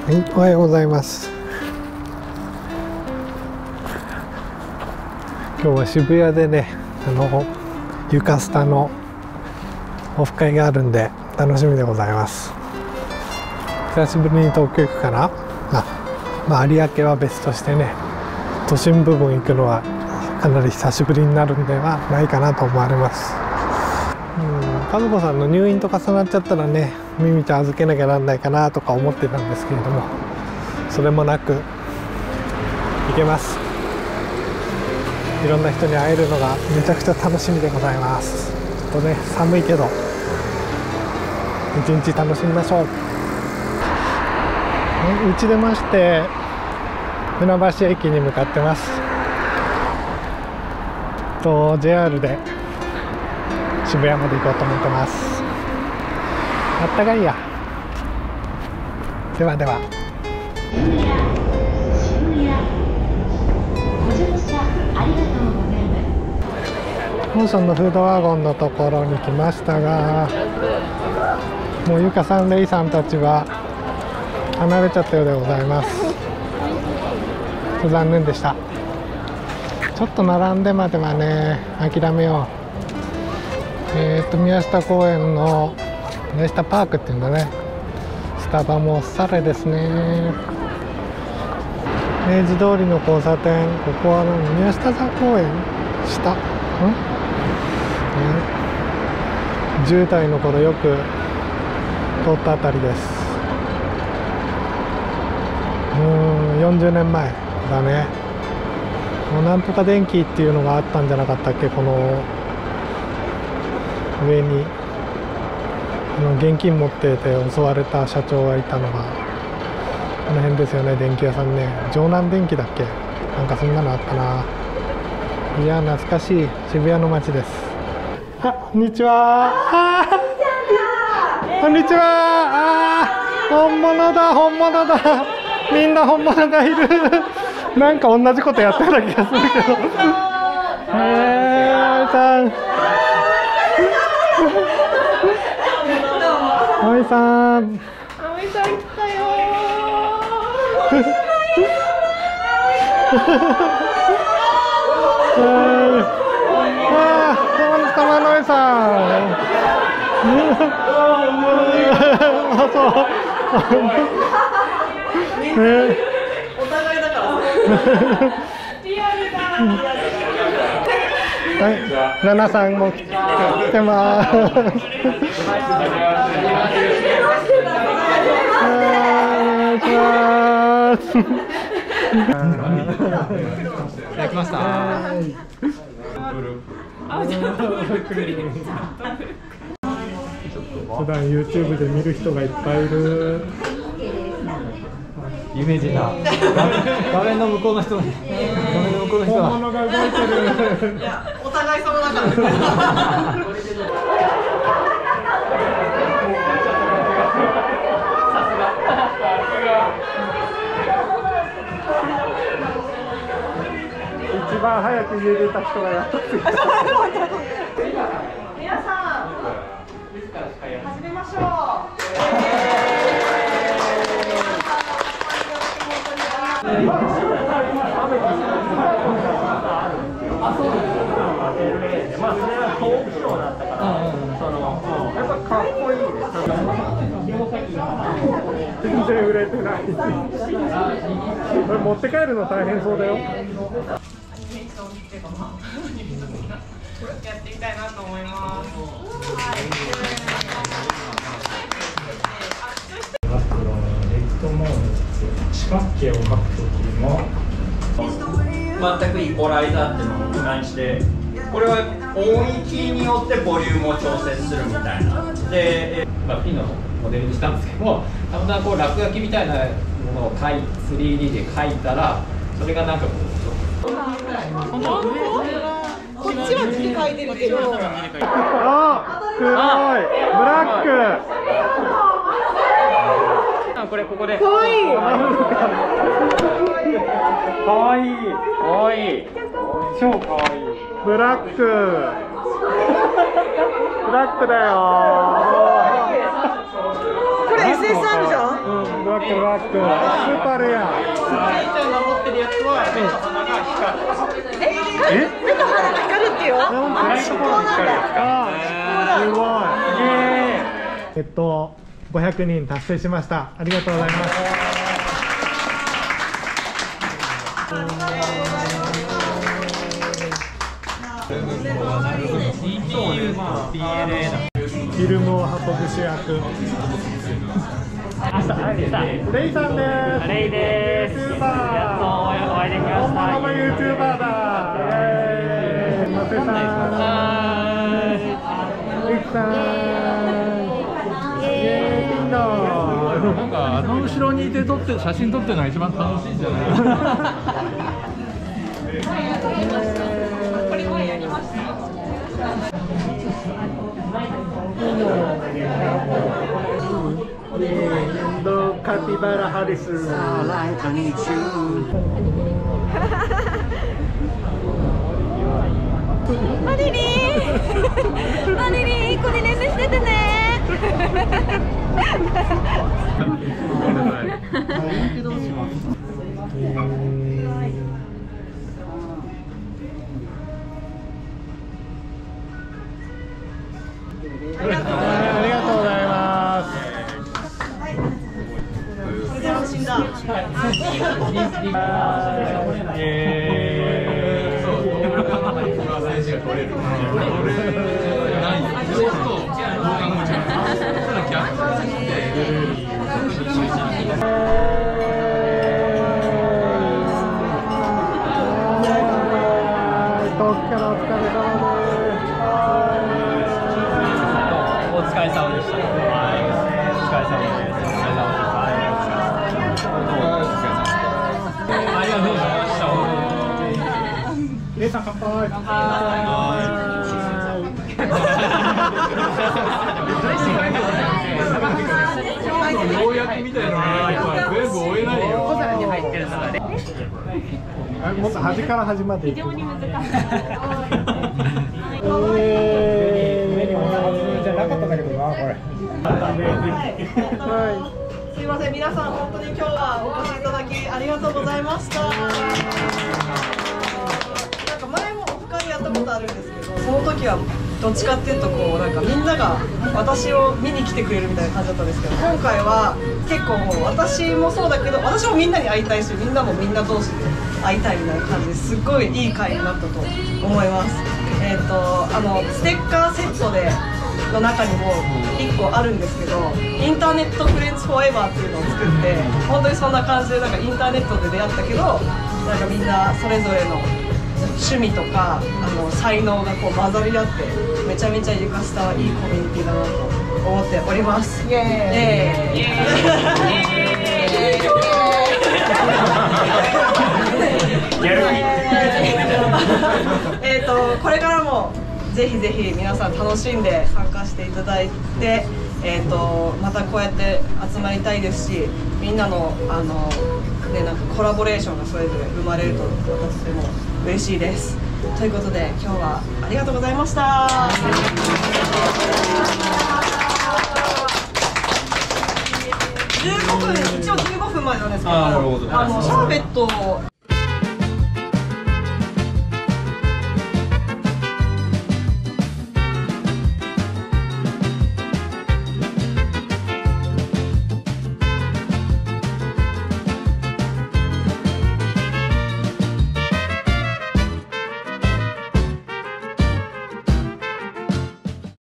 はい、おはようございます。今日は渋谷でね、ゆかスタのオフ会があるんで楽しみでございます。久しぶりに東京行くかな。有明は別としてね、都心部分行くのはかなり久しぶりになるんではないかなと思われます。和子さんの入院と重なっちゃったらね、ミミちゃん預けなきゃなんないかなとか思ってたんですけれども、それもなく行けます。いろんな人に会えるのがめちゃくちゃ楽しみでございます。ちょっとね、寒いけど一日楽しみましょう。うち出まして船橋駅に向かってます。JR で渋谷まで行こうと思ってます。あったかいや。ではでは。モーションのフードワゴンのところに来ましたが、もうゆかさん、レイさんたちは離れちゃったようでございます。残念でした。ちょっと並んでまではね、諦めよう。宮下公園の宮下パークっていうんだね。スタバもおしゃれですね。明治通りの交差点、ここは宮下座公園下10代の頃よく通ったあたりです。40年前だね。なんとか電気っていうのがあったんじゃなかったっけ。この上に現金持ってて襲われた社長がいたのがこの辺ですよね。電気屋さんね、城南電機だっけ、なんかそんなのあったな。いや懐かしい渋谷の街です。こんにちは。こんにちは。本物だ、本物だ。みんな本物がいる。なんか同じことやってた気がするけど。さん。葵さん。葵さん来たよ。玉野さん。 お互いだから。リアルだ。 はい、ナナさんも来てます。 いただきました。 普段 YouTube で見る人がいっぱいいる。 有名人だ。画面の向こうの人。画面の向こうの人だ。 本物が動いてる。 いや、お互い様だから。 一番早く家出た人がやっと着いた。 皆さん、始めましょう。 全然売れてない。これ持って帰るの大変そうだよ。 やっていきたいなと思います。 四角形を描くときも全くイコライザーっていうのを関して、これは音域によってボリュームを調節するみたいな。で、 ピンのモデルにしたんですけども、たまたまこう落書きみたいなものを3D で描いたら、それがなんかこうこっちは字書いてるけど。 黒いブラック。 ここで。 かわいい。 かわいい。かわいい。超かわいい。 ブラック。ブラックだよ。 これ SSR じゃん。 ブラバックスーパーレア。 スピーちゃんが持ってるやつは目と鼻が光る。 目と鼻が光るってよ。 すごい。500人達成しました。ありがとうございます。フィルムを運ぶ主役。レイさんです。 レイです。やっとお会いできました。 本物の YouTuber だ。マセさん。リクさん。 なんかあの後ろにいて写真撮ってるのが一番楽しいんじゃないこれ前やりました。 カピバラハリス。 マリリー、マリリー、これ練習しててね。 ありがとうございます。 これで安心だ。 お疲れ様でした。はい、お疲れ様です。ありがとうございました。 レイさん乾杯。 ようやくみたいなのが全部追えないよ。 小皿に入ってるのがね。 もっと端から端まで。非常に難しい。じゃなかったんだけどな、これ。 すいません、皆さん本当に今日はお越しいただきありがとうございました。なんか前もオフ会やったことあるんですけど、その時はどっちかっていうとこうなんかみんなが私を見に来てくれるみたいな感じだったんですけど、今回は結構もう私もそうだけど、私もみんなに会いたいし、みんなもみんな同士で会いたいみたいな感じですごいいい会になったと思います。ステッカーセットでの中にも1個あるんですけど、インターネットフレンズフォーエバーっていうのを作って、本当にそんな感じでなんかインターネットで出会ったけど、なんかみんなそれぞれの趣味とか才能がこう混ざり合って、めちゃめちゃゆかスタはいいコミュニティだなと思っております。イエーイ。イエーイ。これからもぜひぜひ皆さん楽しんで参加していただいて、またこうやって集まりたいですし、みんなのなんかコラボレーションがそれぞれ生まれるとまたとても嬉しいです。ということで今日はありがとうございました。15分、一応15分までなんですけど、シャーベット